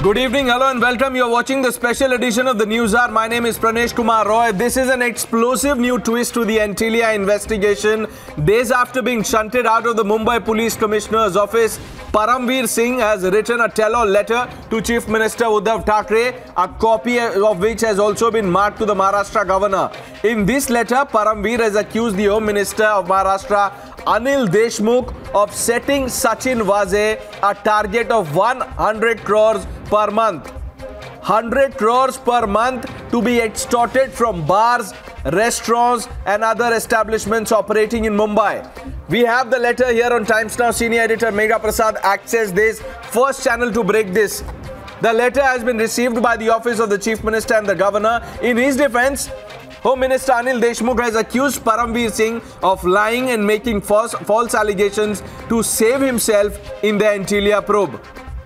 Good evening, hello and welcome. You're watching the special edition of the News Hour. My name is Pranesh Kumar Roy. This is an explosive new twist to the Antilia investigation. Days after being shunted out of the Mumbai Police Commissioner's office, Paramveer Singh has written a tell-all letter to Chief Minister Uddhav Thackeray, a copy of which has also been marked to the Maharashtra governor. In this letter, Paramveer has accused the Home Minister of Maharashtra, Anil Deshmukh, of setting Sachin Waze a target of 100 crores per month. 100 crores per month to be extorted from bars, restaurants and other establishments operating in Mumbai. We have the letter here on Times Now. Senior editor Megha Prasad acts as this first channel to break this. The letter has been received by the office of the Chief Minister and the Governor. In his defense, Home Minister Anil Deshmukh has accused Paramveer Singh of lying and making false allegations to save himself in the Antilia probe.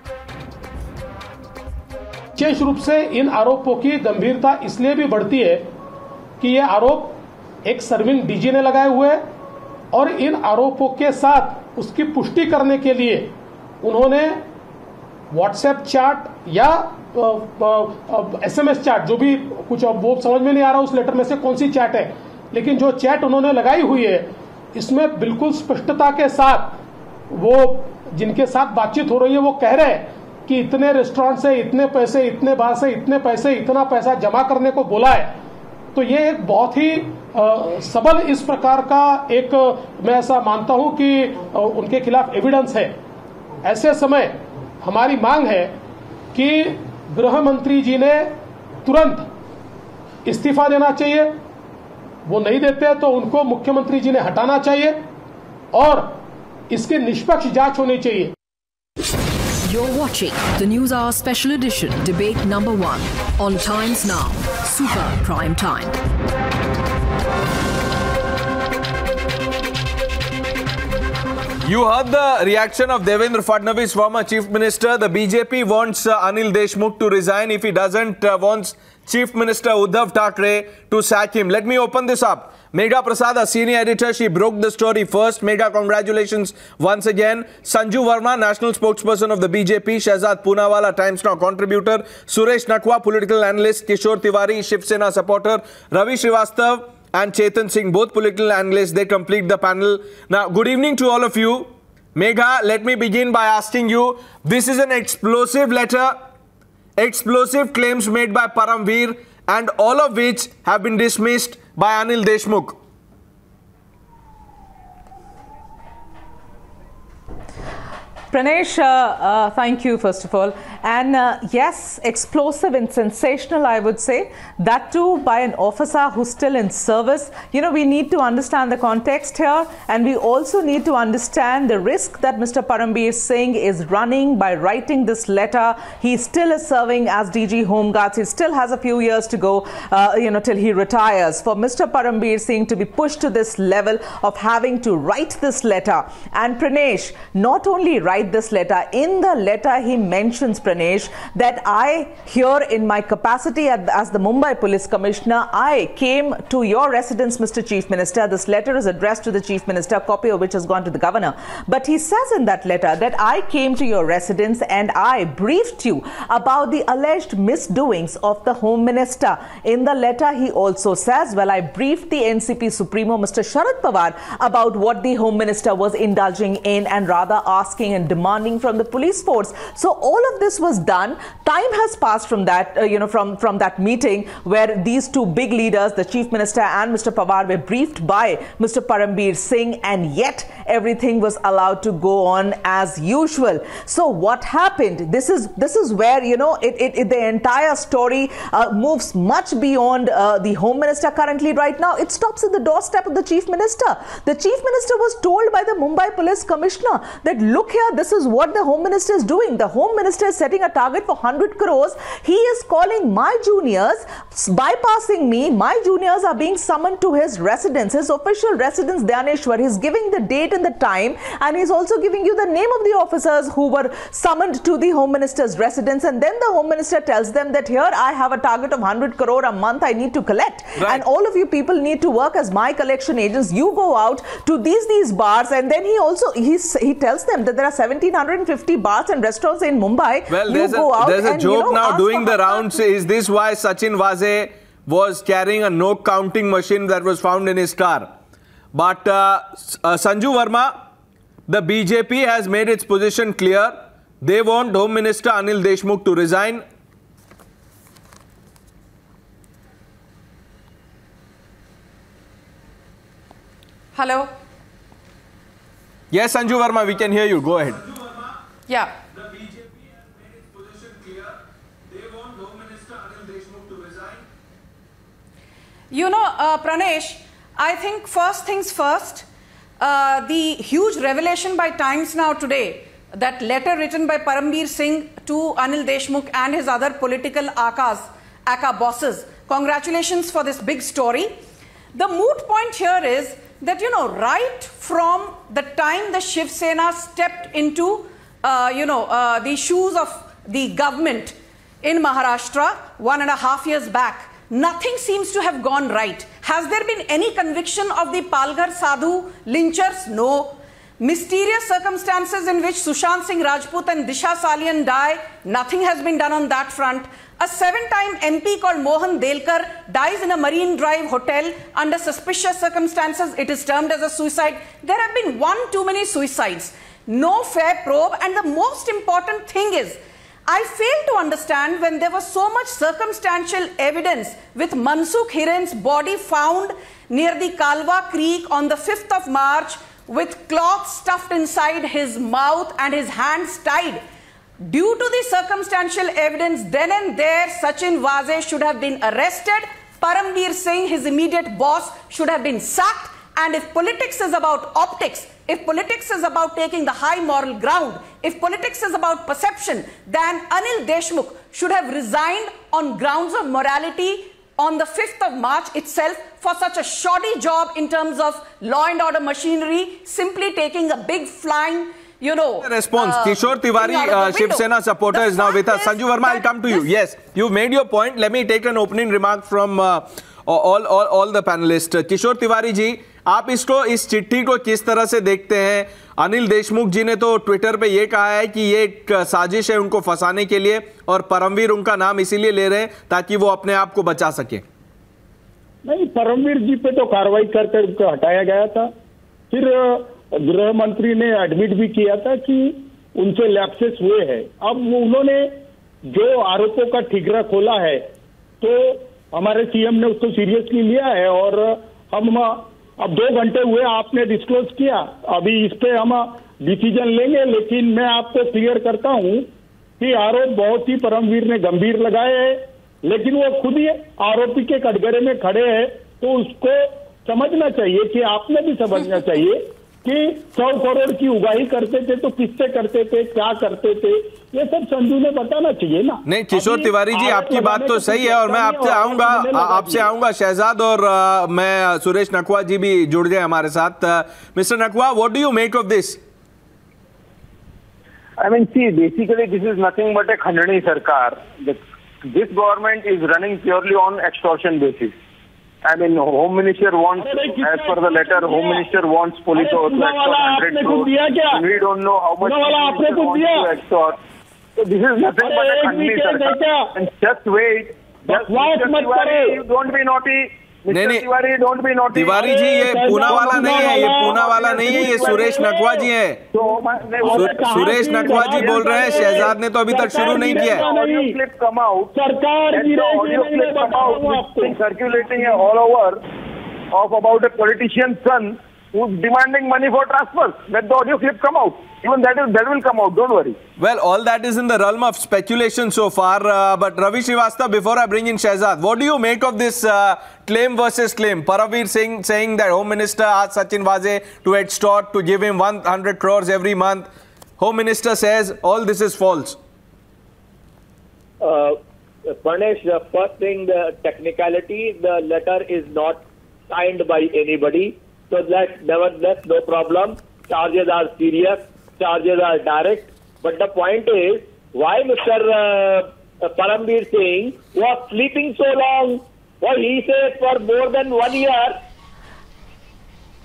विशेष रूप से इन आरोपों की गंभीरता इसलिए भी बढ़ती है कि ये आरोप एक सर्विंग डीजी ने लगाए हुए हैं और इन आरोपों के साथ उसकी पुष्टि करने के लिए उन्होंने व्हाट्सएप चैट या एसएमएस चैट, जो भी कुछ वो समझ में नहीं आ रहा उस लेटर में से कौन सी चैट है, लेकिन जो चैट उन्होंने लगाई हुई है इसमें बिल्कुल स्पष्टता के साथ वो जिनके साथ बातचीत हो रही है वो कह रहे हैं कि इतने रेस्टोरेंट से इतने पैसे, इतने बार से इतने पैसे, इतना पैसा जमा करने को बोला है। तो ये एक बहुत ही सबल इस प्रकार का एक, मैं ऐसा मानता हूं कि उनके खिलाफ एविडेंस है। ऐसे समय हमारी मांग है कि गृह मंत्री जी ने तुरंत इस्तीफा देना चाहिए। वो नहीं देते तो उनको मुख्यमंत्री जी ने हटाना चाहिए और इसकी निष्पक्ष जांच होनी चाहिए। You're watching the News Hour Special Edition, Debate Number 1 on Times Now, Super Prime Time. You heard the reaction of Devendra Fadnavis, former Chief Minister. The BJP wants Anil Deshmukh to resign. If he doesn't, wants Chief Minister Uddhav Thackeray to sack him. Let me open this up. Megha Prasad, a senior editor, she broke the story first. Megha, congratulations once again. Sanju Verma, national spokesperson of the BJP. Shahzad Poonawalla, Times Now contributor. Suresh Nakwa, political analyst. Kishore Tiwari, Shiv Sena supporter. Ravi Srivastav and Chetan Singh, both political analysts. They complete the panel. Now, good evening to all of you. Megha, let me begin by asking you, this is an explosive letter, explosive claims made by Paramveer, and all of which have been dismissed by Anil Deshmukh. Pranesh, thank you first of all. And yes, explosive and sensational, I would say. That too by an officer who's still in service. You know, we need to understand the context here, and we also need to understand the risk that Mr. Paramveer Singh is running by writing this letter. He still is serving as DG Home Guards. He still has a few years to go, till he retires. For Mr. Paramveer Singh to be pushed to this level of having to write this letter. And Pranesh, not only write this letter, in the letter he mentions, Pranesh, that I, here in my capacity as the Mumbai Police Commissioner, I came to your residence, Mr. Chief Minister. This letter is addressed to the Chief Minister, a copy of which has gone to the Governor. But he says in that letter that I came to your residence and I briefed you about the alleged misdoings of the Home Minister. In the letter he also says, well, I briefed the NCP Supremo, Mr. Sharad Pawar, about what the Home Minister was indulging in and rather asking and demanding from the police force. So all of this was done. Time has passed from that, from that meeting where these two big leaders, the Chief Minister and Mr. Pawar, were briefed by Mr. Paramveer Singh, and yet everything was allowed to go on as usual. So what happened? This is where, the entire story moves much beyond the Home Minister currently right now. It stops at the doorstep of the Chief Minister. The Chief Minister was told by the Mumbai Police Commissioner that, look here, this is what the Home Minister is doing. The Home Minister is setting a target for 100 crores. He is calling my juniors, bypassing me. My juniors are being summoned to his residence, his official residence, Dhaneshwar. He's giving the date and the time, and he's also giving you the name of the officers who were summoned to the Home Minister's residence. And then the Home Minister tells them that here I have a target of 100 crore a month I need to collect. Right. And all of you people need to work as my collection agents. You go out to these bars, and then he tells them that there are 1,750 bars and restaurants in Mumbai Well, you go out there's a and, joke now ask doing for the rounds. Is this why Sachin Waze was carrying a no counting machine that was found in his car? But Sanju Verma, the BJP has made its position clear. They want Home Minister Anil Deshmukh to resign. Hello? Yes, Sanju Verma, we can hear you. Go ahead. Yeah. The BJP has made its position clear. They want Home Minister Anil Deshmukh to resign. You know, Pranesh, I think first things first, the huge revelation by Times Now today, that letter written by Parambir Singh to Anil Deshmukh and his other political aka bosses. Congratulations for this big story. The moot point here is that, you know, right from the time the Shiv Sena stepped into, the shoes of the government in Maharashtra 1.5 years back, nothing seems to have gone right. Has there been any conviction of the Palghar Sadhu lynchers? No. Mysterious circumstances in which Sushant Singh Rajput and Disha Salian die, nothing has been done on that front. A 7-time MP called Mohan Delkar dies in a Marine Drive hotel under suspicious circumstances. It is termed as a suicide. There have been one too many suicides. No fair probe. And the most important thing is, I fail to understand when there was so much circumstantial evidence with Mansukh Hiren's body found near the Kalwa Creek on the 5th of March with cloth stuffed inside his mouth and his hands tied. Due to the circumstantial evidence, then and there, Sachin Waze should have been arrested. Parambir Singh, his immediate boss, should have been sacked. And if politics is about optics, if politics is about taking the high moral ground, if politics is about perception, then Anil Deshmukh should have resigned on grounds of morality on the 5th of March itself for such a shoddy job in terms of law and order machinery, simply taking a big flying, response. Kishore Tiwari, Shiv Sena supporter, is now with us. Sanju Verma, I'll come to you. Yes, you've made your point. Let me take an opening remark from all the panelists. Kishore Tiwari ji, आप इस चिट्ठी को किस तरह से देखते हैं? अनिल देशमुख जी ने तो ट्विटर पे ये कहा है कि ये एक साजिश है उनको फंसाने के लिए और परमवीर उनका नाम इसीलिए ले रहे हैं ताकि वो अपने आप को बचा सके। नहीं, परमवीर जी पे तो कार्रवाई करके उनको हटाया गया था। फिर गृह मंत्री ने एडमिट भी किया था कि उनसे लैप्सेस हुए हैं। अब उन्होंने जो आरोपों का ठिकरा खोला है तो हमारे सीएम ने उसको सीरियसली लिया है और हम अब 2 घंटे हुए आपने डिस्क्लोज किया, अभी इस पे हम डिसीजन लेंगे। लेकिन मैं आपको क्लियर करता हूं कि आरोप बहुत ही परमवीर ने गंभीर लगाए हैं, लेकिन वो खुद ही आरोपी के कटघरे में खड़े हैं, तो उसको समझना चाहिए कि आपने भी समझना चाहिए कि 100 करोड़ की उगाही करते थे तो किससे करते थे, क्या करते थे, ये सब संजू ने बताना चाहिए ना। नहीं, किशोर तिवारी जी आपकी बात तो सही है और मैं आपसे आऊंगा शहजाद और मैं सुरेश नकवा जी भी जुड़ गए हमारे साथ। Mister Nakwa, what do you make of this? I mean, see, basically this is nothing but a Khandani Sarkar. This government is running purely on extortion basis. I mean, Home Minister wants, as per the letter, Home Minister wants police to extort 100 crores. We don't know how much Home Minister wants to extort. So this is nothing but a Khandani Sarkar. And just wait. Tiwari, don't be naughty. नहीं, Tiwari don't be naughty. Tiwari ji ये पूना वाला नहीं है, ये पूना वाला नहीं है, ये सुरेश नकवा जी हैं। सुरेश नकवा जी बोल रहे हैं, शहजाद ने तो अभी तक शुरू नहीं किया है। Audio clip come out, audio clip come out circulating all over of about a politician's son who's demanding money for transfers. Let the audio clip come out. Even that will come out. Don't worry. Well, all that is in the realm of speculation so far. But Ravi Srivastava, before I bring in Shehzad, what do you make of this claim versus claim? Parambir Singh saying that Home Minister asked Sachin Waze to extort, to give him 100 crores every month. Home Minister says all this is false. Pranesh, the first thing, the technicality, the letter is not signed by anybody. So nevertheless, no problem. Charges are serious. Charges are direct. But the point is, why Mr. Parambir Singh was sleeping so long? Well, he said for more than 1 year.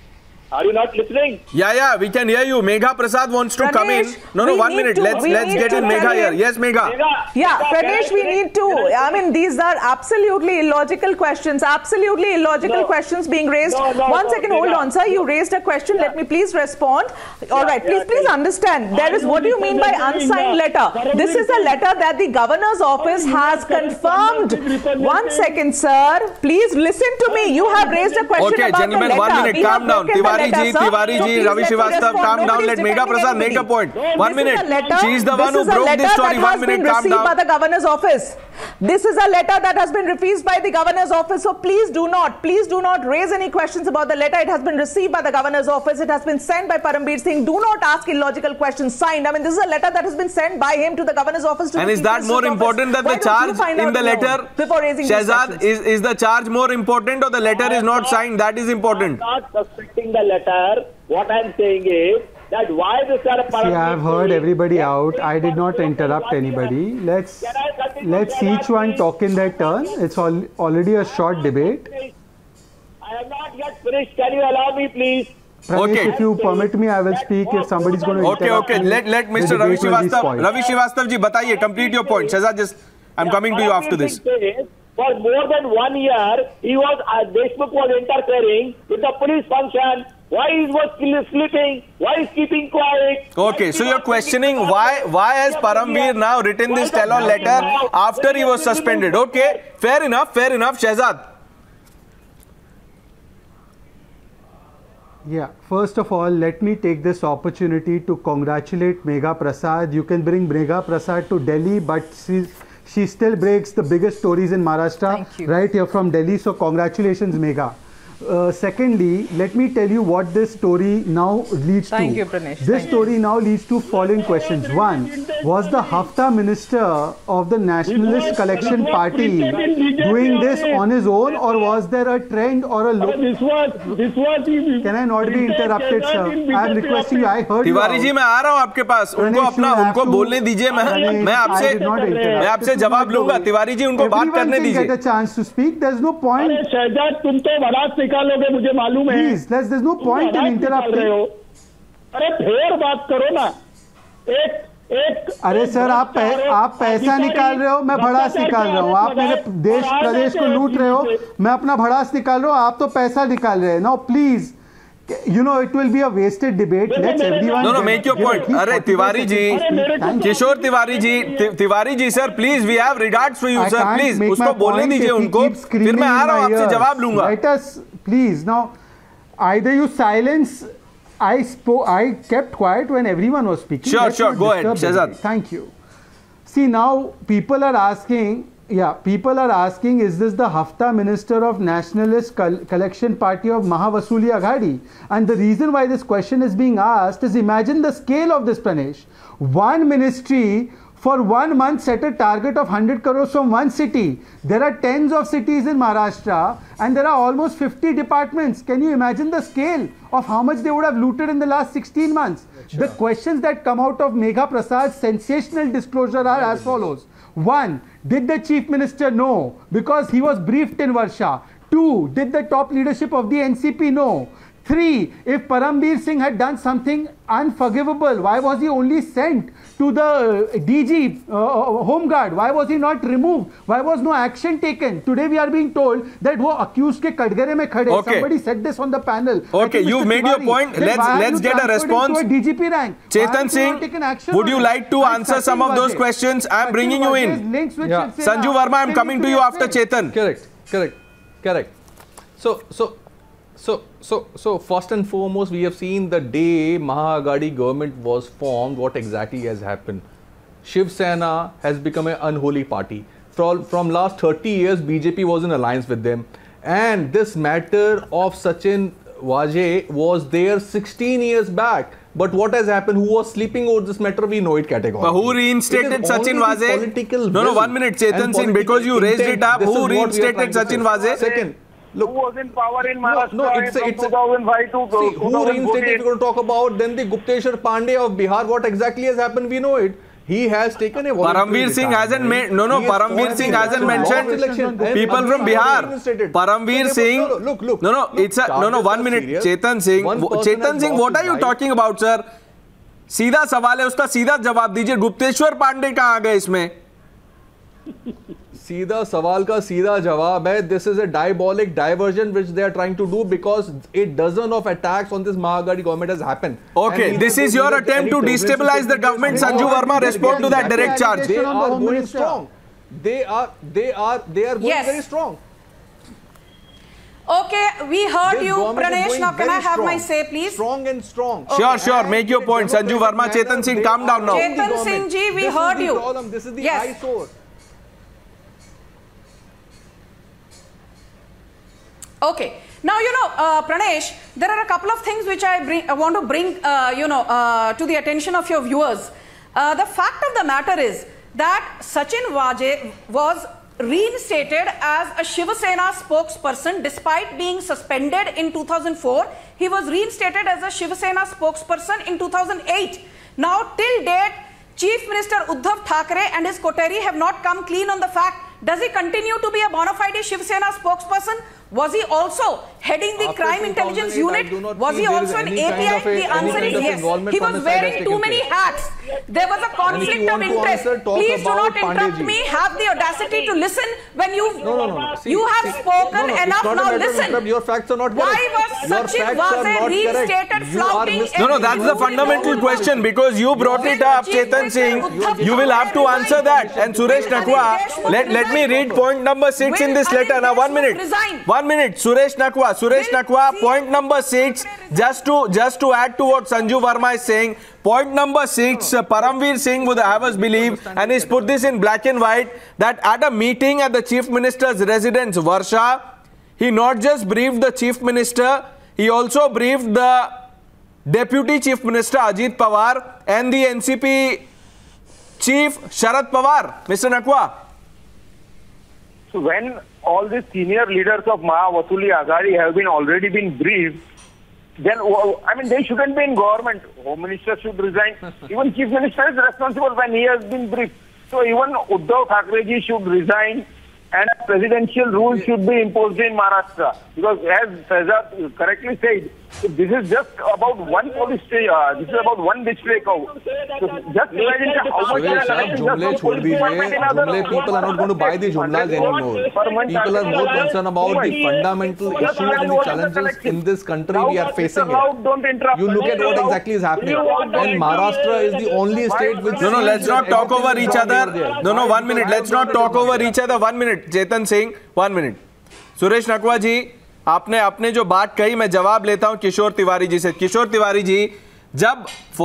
Are you not listening? Yeah, we can hear you. Megha Prasad wants to come in. No, 1 minute. Let's get in Megha here. Yes, Megha. Yeah, Pranesh, we need to. I mean, these are absolutely illogical questions. Absolutely illogical questions being raised. One second, hold on, sir. You raised a question. Let me please respond. All right, please understand. There is, what do you mean by unsigned letter? This is a letter that the governor's office has confirmed. 1 second, sir. Please listen to me. You have raised a question about gentlemen, the letter. 1 minute. Calm down. Tiwari ji, Ravi Srivastava, calm down. Let Megha Prasad make a point. 1 minute. She is the one who broke this story. 1 minute. Calm down. By the governor's office. This is a letter that has been received by the governor's office. So please do not raise any questions about the letter. It has been received by the governor's office. It has been sent by Parambir Singh. Do not ask illogical questions. Signed. I mean, this is a letter that has been sent by him to the governor's office. And is that more important than the charge in the letter? Before raising Shehzad, is the charge more important or the letter is not signed? That is important. I'm not suspecting the letter. What I'm saying is that why this See, I have heard everybody out. I did not interrupt anybody. Let's each one talk in their turn. It's already a short debate. I have not yet finished. Can you allow me, please? Pranesh, if you permit me, I will speak if somebody's going to interrupt. Okay. Let Mr. Ravi Srivastava ji, bataiye, complete your point. Shehzad, I'm coming to you after this. For more than 1 year, Deshmukh was interfering with the police function. Why he was sleeping? Why is keeping quiet? Okay, so you're questioning why has Parambir now written this tell-all letter after he was suspended? Okay, fair enough, Shehzad. Yeah, first of all, let me take this opportunity to congratulate Megha Prasad. You can bring Megha Prasad to Delhi, but she still breaks the biggest stories in Maharashtra right here from Delhi. So congratulations, Megha. Secondly, let me tell you what this story now leads to. Thank you, Pranesh. This story now leads to following questions. One, was the Hafta minister of the Nationalist Collection Party doing this on his own, or was there a trend or a look? Can I not be interrupted, sir? I am requesting you. I heard Tiwari ji, मैं आ रहा हूँ आपके पास. उनको बोलने दीजिए. मैं आपसे जवाब लूँगा. तिवारी जी, उनको बात करने दीजिए. Get a chance to speak. There's no point. तुम तो बड़ा निकालोगे, मुझे मालूम है. Please, there's no point in interrupting. अरे फिर बात करो ना. अरे सर, आप पैसा निकाल रहे हो, मैं भड़ास निकाल रहा हूँ. आप मेरे देश प्रदेश को लूट रहे हो, मैं अपना भड़ास निकाल रहा हूँ. आप तो पैसा निकाल रहे हैं. Now please, you know, it will be a wasted debate. Let's everyone. No, make your point. अरे Tiwari ji, Kishore Tiwari ji sir, please, we have regards for you, sir. Please, उसको बोलने दीजिए उनको. फिर मैं आ रहा हूँ, आपसे जवाब लूँगा. Let us, please, now, either you silence. I kept quiet when everyone was speaking. Sure, go ahead, Shehzad. Thank you. See, now people are asking, is this the Hafta minister of Nationalist Collection Party of Mahavasuli Aghadi? And the reason why this question is being asked is, imagine the scale of this, Pranesh. One ministry for 1 month set a target of 100 crores from one city. There are tens of cities in Maharashtra and there are almost 50 departments. Can you imagine the scale of how much they would have looted in the last 16 months? Sure. The questions that come out of Megha Prasad's sensational disclosure are as follows. 1. Did the chief minister know? Because he was briefed in Varsha. 2. Did the top leadership of the NCP know? 3. If Parambir Singh had done something unforgivable, why was he only sent to the DG Home Guard? Why was he not removed? Why was no action taken? Today we are being told that wo accused ke kadgare mein khade. Okay. Somebody said this on the panel. Okay, you've made your point. Let's get a response. To a DGP rank. Chetan Singh, would you like to answer some of those questions? I'm bringing you in. Sanju Verma, I'm coming to you after Chetan. Correct. So first and foremost, we have seen the day Maha Aghadi government was formed, what exactly has happened. Shiv Sena has become an unholy party. From last 30 years, BJP was in alliance with them. And this matter of Sachin Vajay was there 16 years back. But what has happened? Who was sleeping over this matter? We know it categorically. But who reinstated Sachin Vajay? No, 1 minute, Chetan Singh, because you raised it up. Who reinstated Sachin Vajay? Second. Look, who was in power in Maharashtra it's from 2005 to 2014? Who reinstated, if you're going to talk about, then the Gupteshwar Pandey of Bihar, what exactly has happened, we know it. He has taken a Paramveer Singh hasn't made, no, Paramveer Singh hasn't mentioned people from Bihar. Paramveer Singh, no, it's a, no, 1 minute. Chetan Singh, what are you talking about, sir? सीधा सवाल है, उसका सीधा जवाब दीजिए. गुप्तेश्वर पांडे कहाँ आ गए इसमें? सीधा सवाल का सीधा जवाब है. This is a diabolic diversion which they are trying to do because a dozen of attacks on this Mahagadi government has happened. Okay, this is your attempt to destabilize the government. Sanju Verma, respond to that direct charge. They are going strong. They are going very strong. Okay, we heard you, Pranesh. Now, can I have my say, please? Strong and strong. Okay. Sure. Make your point. Sanju Verma, Chetan Singh, calm down now. Chetan Singh ji, we heard you. This is the eyesore. Okay. Now, Pranesh, there are a couple of things which I want to bring, to the attention of your viewers. The fact of the matter is that Sachin Waje was reinstated as a Shiv Sena spokesperson despite being suspended in 2004. He was reinstated as a Shiv Sena spokesperson in 2008. Now, till date, Chief Minister Uddhav Thackeray and his coterie have not come clean on the fact. Does he continue to be a bona fide Shiv Sena spokesperson? Was he also heading the crime intelligence unit? Was he also an API? The answer is yes. He was wearing too many hats. There was a conflict of interest. Please do not interrupt me. Have the audacity to listen when you you have spoken enough. Now listen. Your facts are not correct. Why was Sachin Waze reinstated flouting? No, that's the fundamental question because you brought it up, Chetan Singh. You will have to answer that. And Suresh Nakwa, let me read point number 6 in this letter. Now, 1 minute. 1 minute. Suresh Nakwa, point number 6, just to add to what Sanju Verma is saying, point number 6, Paramveer Singh would have us believe, and he's put this in black and white, that at a meeting at the Chief Minister's residence, Varsha, he not just briefed the Chief Minister, he also briefed the Deputy Chief Minister Ajit Pawar and the NCP Chief Sharad Pawar. Mr. Nakwa. So when all the senior leaders of Mahavasuli Aghadi have already been briefed, then, I mean, they shouldn't be in government. Home Minister should resign. Even Chief Minister is responsible when he has been briefed. So even Uddhav Thackeray ji should resign and a presidential rule should be imposed in Maharashtra. Because as Fezad correctly said, this is just about one police station, this is about one district. So just imagine how much people are not going to buy the jumlas anymore. People are more concerned about the fundamental issues and the challenges in this country we are facing it. You look at what exactly is happening. And Maharashtra is the only state which... No, let's not talk over each other. No, 1 minute. Let's not talk over each other. 1 minute. Chetan Singh, 1 minute. Suresh नकवा जी, आपने जो बात कही मैं जवाब लेता हूं किशोर तिवारी जी से. किशोर तिवारी जी, जब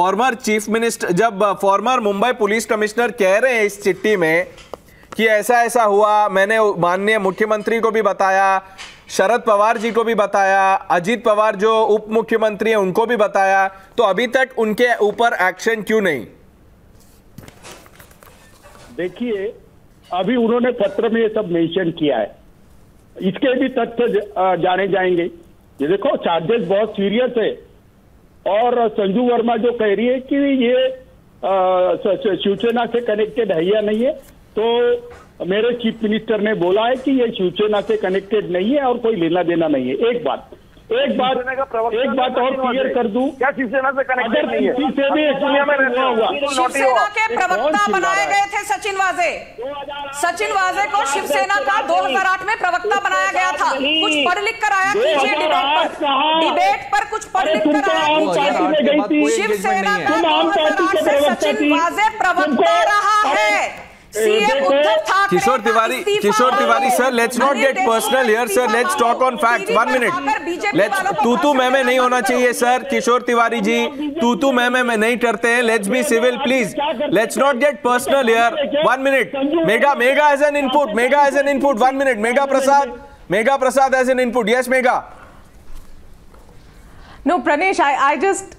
फॉर्मर मुंबई पुलिस कमिश्नर कह रहे हैं इस चिट्ठी में कि ऐसा हुआ, मैंने माननीय मुख्यमंत्री को भी बताया, शरद पवार जी को भी बताया, अजीत पवार जो उप मुख्यमंत्री हैं उनको भी बताया, तो अभी तक उनके ऊपर एक्शन क्यों नहीं? देखिए, अभी उन्होंने पत्र में ये सब मेंशन किया है, इसके भी तथ्य जाने जाएंगे. ये देखो, चार्जेस बहुत सीरियस है और संजू वर्मा जो कह रही है कि ये शिवसेना से कनेक्टेड है या नहीं है, तो मेरे चीफ मिनिस्टर ने बोला है कि ये शिवसेना से कनेक्टेड नहीं है और कोई लेना देना नहीं है. एक बात और क्लियर कर दूं, क्या शिवसेना से कनेक्टेड नहीं है? शिवसेना के प्रवक्ता बनाए गए थे सचिन वाजे को शिवसेना का 2008 में प्रवक्ता बनाया गया था. कुछ पढ़ लिख कर आया कीजिए डिबेट पर कुछ पढ़ लिख कर आया. शिवसेना का 2008 से सचिन वाजे प्रवक्ता रहा है. Kishore Tiwari sir, let's not get personal here sir, let's talk on facts. 1 minute. Let's तू मैं नहीं होना चाहिए सर. किशोर तिवारी जी, तू मैं नहीं करते हैं. Let's be civil please. Let's not get personal here. 1 minute. Megha has an input. 1 minute. Megha Prasad has an input. Yes Megha. No, Pranesh, I just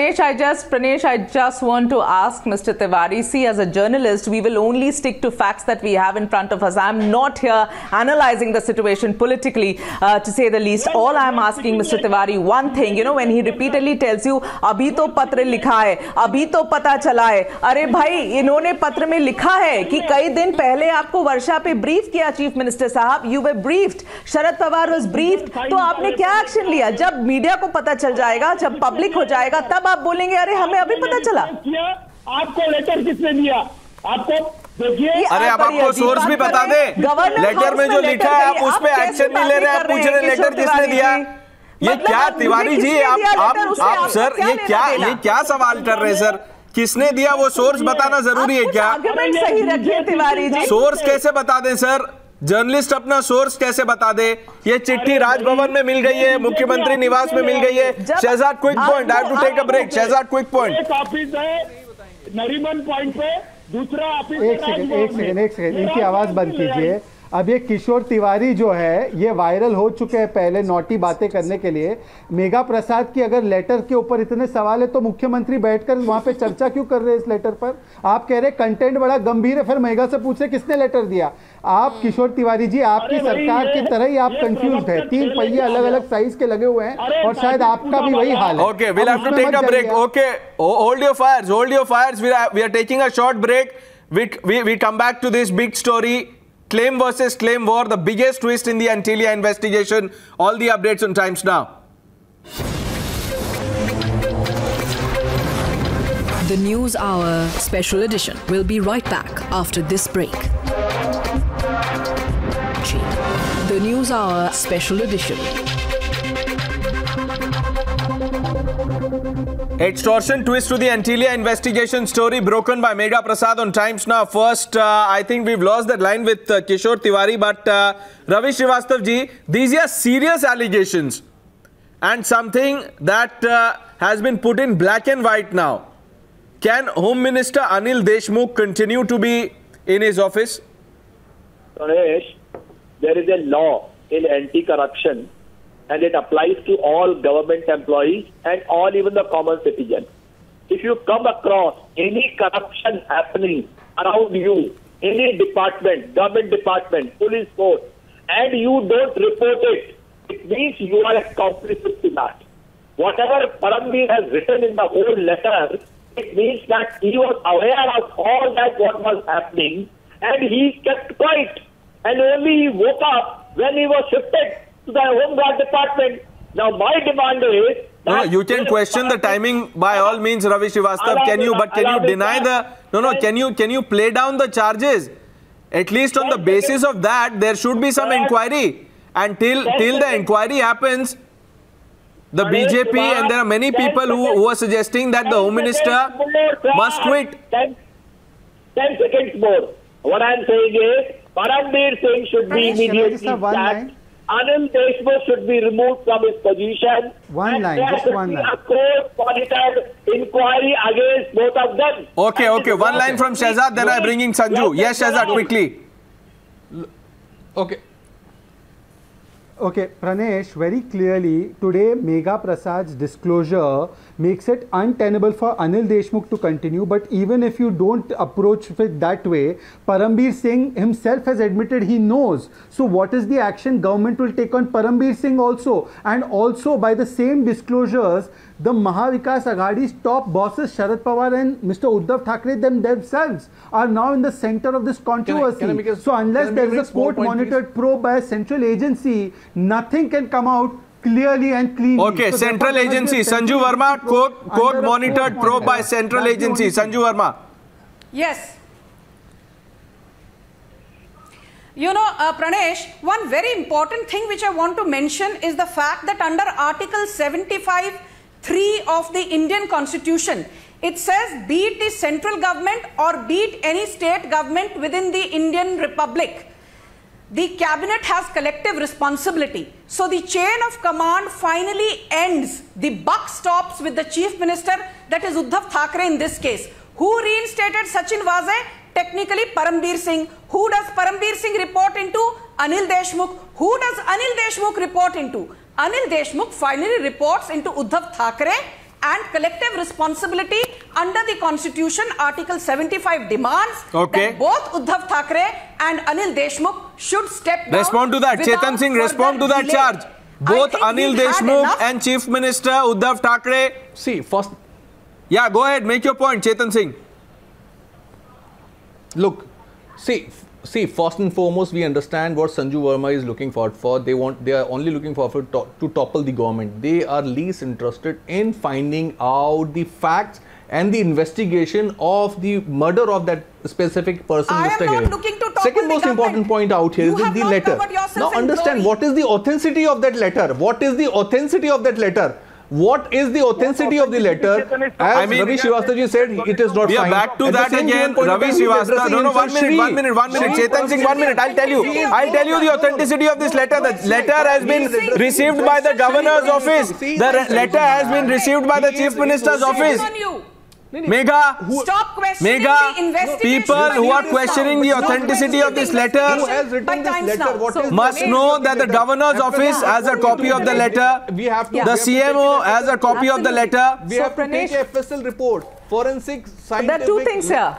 want to ask Mr. Tiwari, see, as a journalist, we will only stick to facts that we have in front of us. I'm not here analyzing the situation politically, to say the least. All I'm asking Mr. Tiwari, one thing, you know, when he repeatedly tells you, अभी तो पत्र लिखा है, अभी तो पता चला है. अरे भाई, इन्होंने पत्र में लिखा है कि कई दिन पहले आपको वर्षा पे ब्रीफ किया चीफ मिनिस्टर साहब. You were briefed. Sharad Pawar was briefed. तो आपने क्या एक्शन लिया? जब मीडिया को पता चल जाएगा, जब पब्लिक हो जाएगा, तब आप बोलेंगे अरे हमें अभी पता चला. आपको लेटर किसने दिया? आपको देखिए, अरे आप आपको सोर्स भी बता दे. लेटर में जो लिखा है आप उस पे एक्शन नहीं ले रहे. आप पूछ रहे लेटर किसने दिया. ये क्या तिवारी जी, आप सर ये क्या सवाल कर रहे हैं सर? किसने दिया वो सोर्स बताना जरूरी है क्या? सही रखिए तिवारी जी. सोर्स कैसे बता दें सर? जर्नलिस्ट अपना सोर्स कैसे बता दे? ये चिट्ठी राजभवन में मिल गई है, मुख्यमंत्री निवास में मिल गई है. Shehzad quick point, I have to take a break. Shehzad quick point. एक ऑफिस है नरीमन पॉइंट पे, दूसरा ऑफिस. एक सेकंड इनकी आवाज बंद कीजिए. अब ये किशोर तिवारी जो है ये वायरल हो चुके हैं पहले नोटी बातें करने के लिए. मेघा प्रसाद की अगर लेटर के ऊपर इतने सवाल है तो मुख्यमंत्री बैठकर वहां पे चर्चा क्यों कर रहे हैं इस लेटर पर? आप कह रहे कंटेंट बड़ा गंभीर है, फिर मेघा से पूछे किसने लेटर दिया. आप किशोर तिवारी जी, आपकी सरकार की तरह ही आप कंफ्यूज है. 3 पहिए अलग अलग साइज के लगे हुए हैं और शायद आपका भी वही हाल है. Okay, we'll have to take a break. Okay, hold your fires. We are taking a short break. We come back to this big story. Claim versus claim war, the biggest twist in the Antilia investigation. All the updates on Times Now. The News Hour Special Edition will be right back after this break. The News Hour Special Edition. Extortion twist to the Antilia investigation story broken by Megha Prasad on Times Now. First, I think we've lost that line with Kishore Tiwari, but Ravi Srivastava ji, these are serious allegations and something that has been put in black and white now. Can Home Minister Anil Deshmukh continue to be in his office? Ganesh, there is a law in anti-corruption and it applies to all government employees and all even the common citizen. If you come across any corruption happening around you, any department, government department, police force, and you don't report it, it means you are complicit to that. Whatever Parambir has written in the whole letter, it means that he was aware of all that what was happening and he kept quiet and only he woke up when he was shifted to the Home Guard department. Now my demand is that no, you can question the timing by all means, Ravi Srivastava. Can you deny the can you play down the charges? At least on the basis of that, there should be some inquiry. And till the inquiry happens, the BJP and there are many people who are suggesting that the Home Minister must quit. 10 seconds more. What I am saying is, Parambir Singh should be immediately sacked. Anil Deshmukh should be removed from his position. Just one line. A court-monitored inquiry against both of them. Okay. One line from Shehzad, then I bring in Sanju. Yes, Shehzad, quickly. Okay, Pranesh, very clearly today Megha Prasad's disclosure makes it untenable for Anil Deshmukh to continue, but even if you don't approach it that way, Parambir Singh himself has admitted he knows. So what is the action government will take on Parambir Singh also? And also by the same disclosures, the Mahavikas Aghadi's top bosses Sharad Pawar and Mr. Uddhav Thackeray themselves are now in the center of this controversy. So unless there is a court-monitored probe by a central agency, nothing can come out clearly and cleanly. Okay, so central agency, Sanju Verma, court-monitored probe by central agency. Sanju Verma. Yes. You know, Pranesh, one very important thing which I want to mention is the fact that under Article 75(3) of the Indian Constitution, it says be it the central government or be it any state government within the Indian Republic, the cabinet has collective responsibility. So the chain of command finally ends. The buck stops with the chief minister, that is Uddhav Thackeray in this case. Who reinstated Sachin Vazai? Technically Parambir Singh. Who does Parambir Singh report into? Anil Deshmukh. Who does Anil Deshmukh report into? Anil Deshmukh finally reports into Uddhav Thackeray and collective responsibility under the Constitution, Article 75 demands that both Uddhav Thackeray and Anil Deshmukh should step down. Respond to that. Chetan Singh, respond to that charge. Both Anil Deshmukh and Chief Minister Uddhav Thackeray. See, first... Yeah, go ahead. Make your point, Chetan Singh. Look, see, first and foremost, we understand what Sanju Verma is looking for. They are only looking for to topple the government. They are least interested in finding out the facts and the investigation of the murder of that specific person, Mr. Hiren. Second most important point out here is the letter. Now understand what is the authenticity of that letter. What is the authenticity of that letter? What is the authenticity of the letter? As Ravi Srivastava said, it is not we signed. are back to that again. Ravi Srivastava. No, 1 minute. Chetan Singh, 1 minute. I'll tell you the authenticity of this letter. The letter has been received by the governor's office. The letter has been received by the chief minister's office. Megha, stop questioning the investigation. People who are questioning the authenticity of this letter must know that the governor's office has a copy of the letter. The CMO has a copy of the letter. We have to take a FSL report, forensic scientific. There are two things here.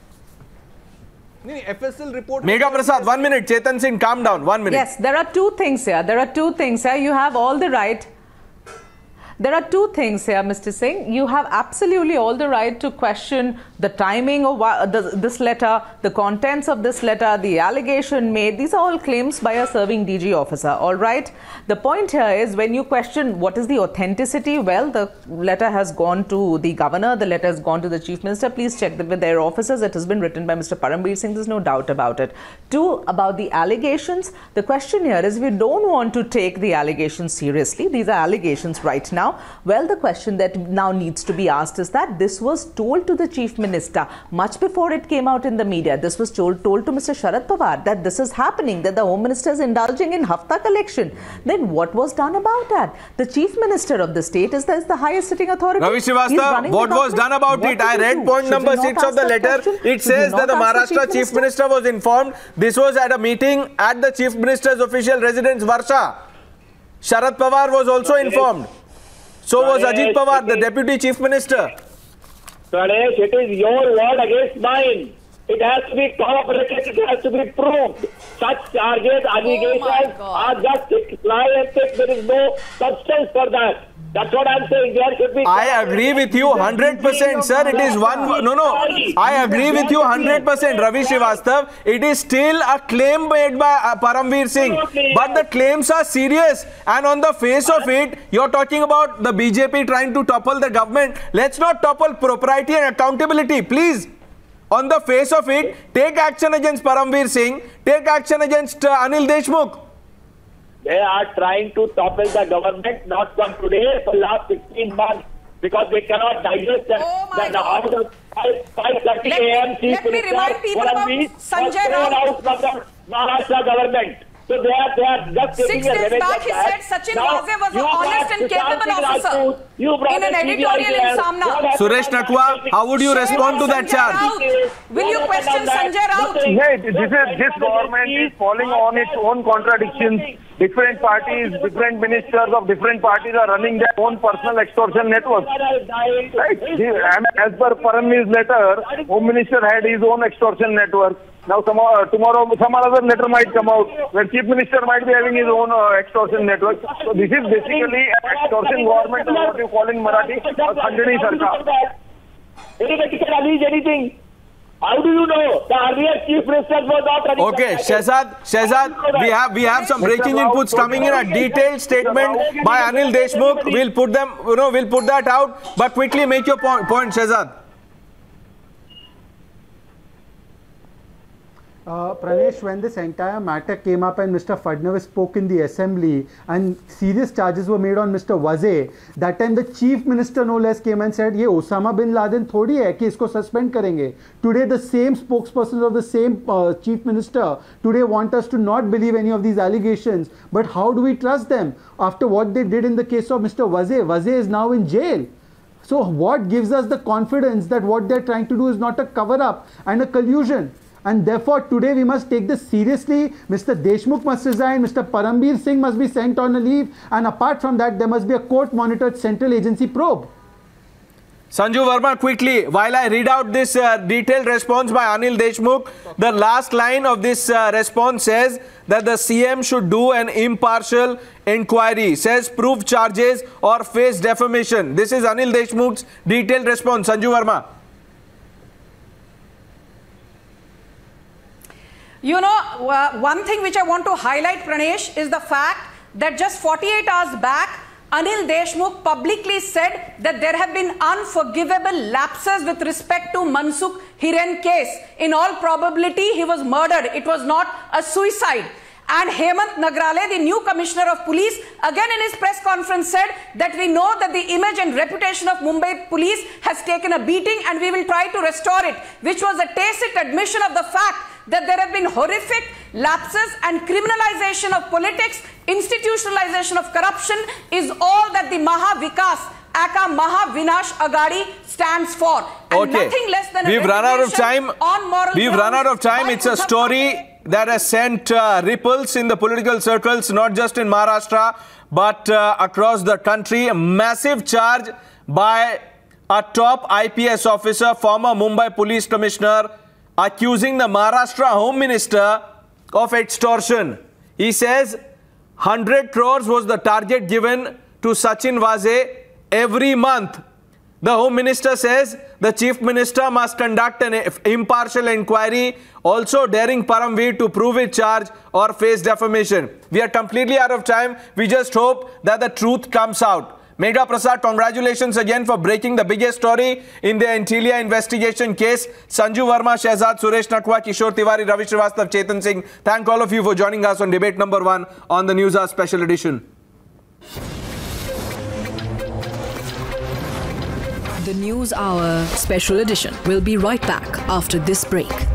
FSL report. Megha Prasad, 1 minute. Chetan Singh, calm down. 1 minute. Yes, there are two things here. You have all the right. There are two things here, Mr. Singh. You have absolutely all the right to question the timing of this letter, the contents of this letter, the allegation made. These are all claims by a serving DG officer, all right? The point here is when you question what is the authenticity, well, the letter has gone to the governor, the letter has gone to the chief minister. Please check that with their officers. It has been written by Mr. Parambir Singh. There's no doubt about it. Two, about the allegations. The question here is we don't want to take the allegations seriously. These are allegations right now. Well, the question that now needs to be asked is that this was told to the chief minister much before it came out in the media. This was told to Mr. Sharad Pawar that this is happening, that the home minister is indulging in hafta collection. Then what was done about that? The chief minister of the state is the highest sitting authority. Ravi Srivastava, what was done about it? I read point number 6 of the letter. It says that the Maharashtra chief minister was informed. This was at a meeting at the chief minister's official residence, Varsha. Sharad Pawar was also informed. So was Ajit Pawar, the deputy chief minister. Pranesh, it is your word against mine. It has to be corroborated, it has to be proved. Such charges, allegations are just lie and thick. There is no substance for that. That's what I'm saying. There should be. I agree with you 100%, sir. It is one. No. I agree with you 100%, Ravi Srivastava. It is still a claim made by Parambir Singh. But the claims are serious. And on the face of it, you're talking about the BJP trying to topple the government. Let's not topple propriety and accountability, please. On the face of it, take action against Parambir Singh. Take action against Anil Deshmukh. They are trying to topple the government, not from today, for the last 16 months, because they cannot digest that. The out of 5:30 a.m. Chief Let me remind people about Sanjay Raut out from the Maharashtra government. So they are just 6 days back, he said Sachin Waze was an honest and capable officer in an editorial in Samna. Suresh Nakwa, how would you respond to that charge? Will you question Sanjay Raut? This government is falling on its own contradictions. Different parties, different ministers of different parties are running their own personal extortion networks. Right? As per Parambir's letter, Home Minister had his own extortion network. Now tomorrow some other letter might come out where Chief Minister might be having his own extortion network. So this is basically an extortion government, or what you call in Marathi, Khandani Sarkar. Anybody can allege anything. How do you know? The earlier Chief Minister was not running. Okay, Shehzad, we have some breaking inputs coming in. A detailed statement by Anil Deshmukh. We'll put that out. But quickly make your point, Shehzad. Pranesh, when this entire matter came up and Mr. Fadnavis spoke in the assembly and serious charges were made on Mr. Waze, that time the chief minister no less came and said, "Ye Osama bin Laden thodi hai ki isko suspend karenge." Today the same spokespersons of the same chief minister today want us to not believe any of these allegations. But how do we trust them after what they did in the case of Mr. Waze? Waze is now in jail. So what gives us the confidence that what they're trying to do is not a cover-up and a collusion? And therefore, today we must take this seriously. Mr. Deshmukh must resign. Mr. Parambir Singh must be sent on a leave. And apart from that, there must be a court-monitored central agency probe. Sanju Verma, quickly, while I read out this detailed response by Anil Deshmukh, the last line of this response says that the CM should do an impartial inquiry, says prove charges or face defamation. This is Anil Deshmukh's detailed response. Sanju Verma. You know, one thing which I want to highlight, Pranesh, is the fact that just 48 hours back, Anil Deshmukh publicly said that there have been unforgivable lapses with respect to Mansukh Hiren case. In all probability, he was murdered. It was not a suicide. And Hemant Nagrale, the new commissioner of police, again in his press conference said that we know that the image and reputation of Mumbai police has taken a beating and we will try to restore it, which was a tacit admission of the fact that there have been horrific lapses and criminalization of politics, institutionalization of corruption is all that the Maha Vikas aka Maha Vinash Aghadi stands for. And nothing less than We've run out of time. We've run out of time. It's a story that has sent ripples in the political circles, not just in Maharashtra, but across the country. A massive charge by a top IPS officer, former Mumbai Police Commissioner, accusing the Maharashtra Home Minister of extortion. He says 100 crores was the target given to Sachin Waze every month. The Home Minister says the Chief Minister must conduct an impartial inquiry, also daring Parambir to prove his charge or face defamation. We are completely out of time. We just hope that the truth comes out. Megha Prasad, congratulations again for breaking the biggest story in the Antilia investigation case. Sanju Verma, Shehzad, Suresh Nakhwa, Kishore Tiwari, Ravi Srivastav, Chetan Singh. Thank all of you for joining us on debate number 1 on the News Hour Special Edition. The News Hour Special Edition will be right back after this break.